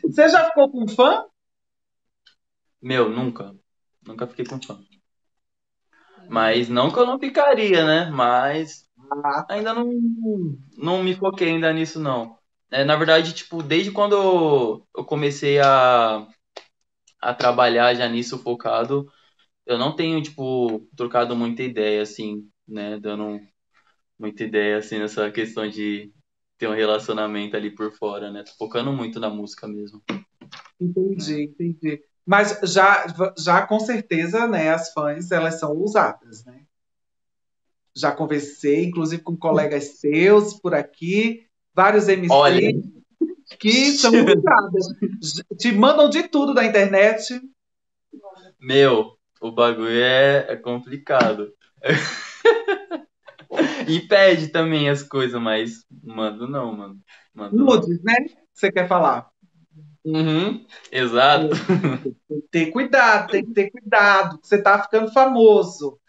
Você já ficou com fã? Meu, nunca. Nunca fiquei com fã. Mas não que eu não ficaria, né? Mas Ah, tá. ainda não me foquei ainda nisso, não. Na verdade, tipo, desde quando eu comecei a trabalhar já nisso focado, eu não tenho, tipo, trocado muita ideia, assim, né? Dando muita ideia, assim, nessa questão de ter um relacionamento ali por fora, né? Tô focando muito na música mesmo, né? Entendi, entendi. Mas já com certeza, né, as fãs, elas são ousadas, né? Já conversei, inclusive com colegas seus por aqui, vários Olha, MC que são ousadas. Te mandam de tudo da internet. meu, o bagulho é complicado. E pede também as coisas, mas mando não, mano. Mando não. Nudes, né? Você quer falar? Uhum, exato. Tem que ter cuidado, tem que ter cuidado. Você tá ficando famoso.